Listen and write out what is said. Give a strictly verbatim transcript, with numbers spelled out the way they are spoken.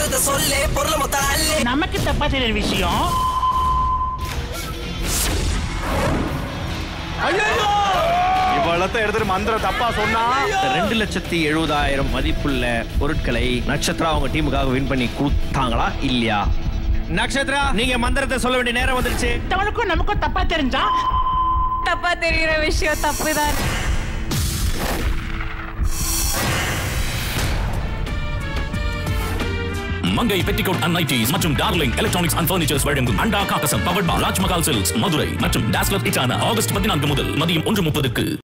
மந்திரத்தை சொல்லு பொருளை மொத்தம் அள்ளு. நமக்கு தப்பா தெரியுற விஷயம் இவ்வளத்தை எடுத்துட்டு மந்திரம் தப்பா சொன்னா ரெண்டு லட்சத்தி எழுபதாயிரம் மதிப்புள்ள பொருட்களை நட்சத்திரா அவங்க டீமுக்காக வின் பண்ணி கொடுத்தாங்களா இல்லையா? நட்சத்திரா நீங்க மந்திரத்தை சொல்ல வேண்டிய நேரம் வந்துருச்சு. அவனுக்கும் நமக்கும் தப்பா தெரிஞ்சா தப்பா தெரியுற விஷயம் தப்புதான். மங்கை பெட்டிகோட் அண்ட் நைட்டீஸ் மற்றும் டார்லிங் எலக்ட்ரானிக்ஸ் அண்ட் பர்னிச்சர்ஸ் வழங்கும் அண்டா காக்கசம் powered by Rajmahal silks Madurai மற்றும் டாஸ்லர் இட்டானா ஆகஸ்ட் பதினான்கு முதல் மதியம் ஒன்று முப்பதுக்கு.